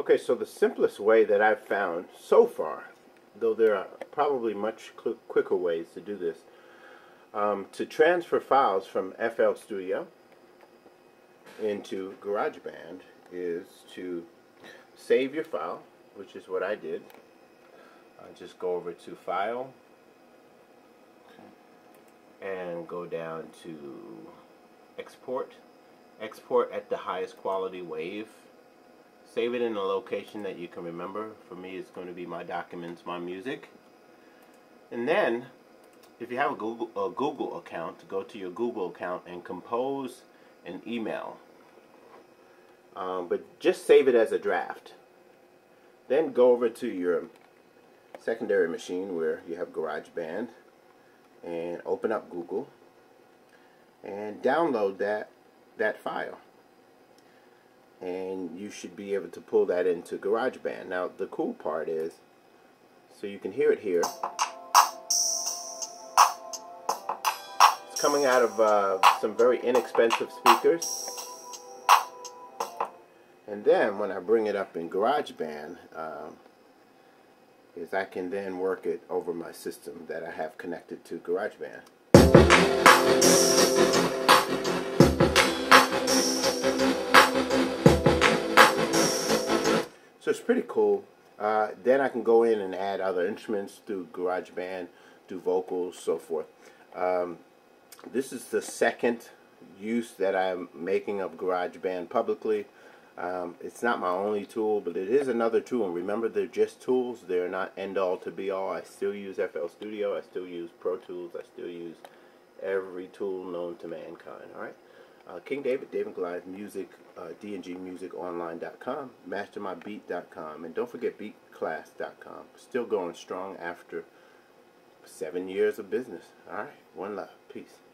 Okay, so the simplest way that I've found so far, though there are probably much quicker ways to do this, to transfer files from FL Studio into GarageBand is to save your file, which is what I did. Just go over to File and go down to Export. Export at the highest quality WAV. Save it in a location that you can remember. For me, it's going to be my documents, my music. And then, if you have a Google account, go to your Google account and compose an email. But just save it as a draft. Then go over to your secondary machine where you have GarageBand and open up Google and download that file. And you should be able to pull that into GarageBand. Now the cool part is, so you can hear it here. It's coming out of some very inexpensive speakers. And then when I bring it up in GarageBand, is I can then work it over my system that I have connected to GarageBand. So it's pretty cool. Then I can go in and add other instruments through GarageBand, do vocals, so forth. This is the second use that I'm making of GarageBand publicly. It's not my only tool, but it is another tool. And remember, they're just tools. They're not end-all to be-all. I still use FL Studio. I still use Pro Tools. I still use every tool known to mankind. All right. King David, David Goliath Music, dngmusiconline.com, mastermybeat.com, and don't forget beatclass.com. Still going strong after 7 years of business. All right. One love. Peace.